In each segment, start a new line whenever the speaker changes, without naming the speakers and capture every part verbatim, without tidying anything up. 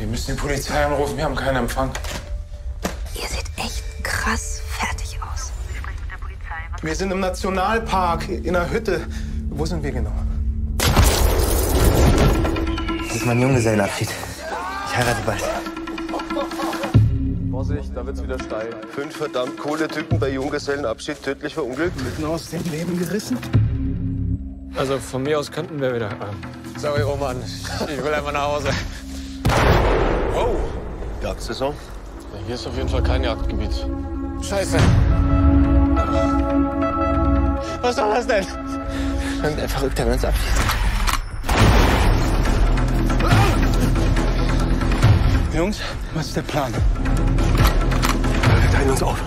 Wir müssen die Polizei anrufen, wir haben keinen Empfang.
Ihr seht echt krass fertig aus.
Wir sind im Nationalpark, in einer Hütte. Wo sind wir genau?
Das ist mein Junggesellenabschied. Ich heirate bald.
Vorsicht, da wird's wieder steil.
Fünf verdammt coole Typen bei Junggesellenabschied tödlich verunglückt.
Mitten aus dem Leben gerissen?
Also von mir aus könnten wir wieder. Ähm, sorry, Roman. Ich will einfach nach Hause.
Wow. Jagdsaison?
Hier ist auf jeden Fall kein Jagdgebiet. Scheiße. Was soll das denn?
Irgendein Verrückter will uns abschießen.
Jungs, was ist der Plan?
Wir teilen uns auf.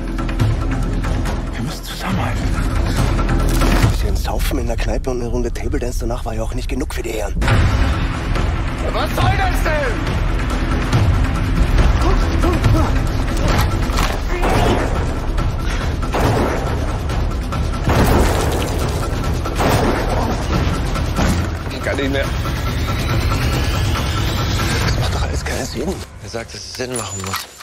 Wir müssen zusammenhalten.
Ein bisschen Saufen in der Kneipe und eine Runde Table Dance danach war ja auch nicht genug für die Herren.
Was soll das denn?
Ich kann nicht mehr. Das macht doch alles keinen Sinn.
Er sagt, dass es Sinn machen muss.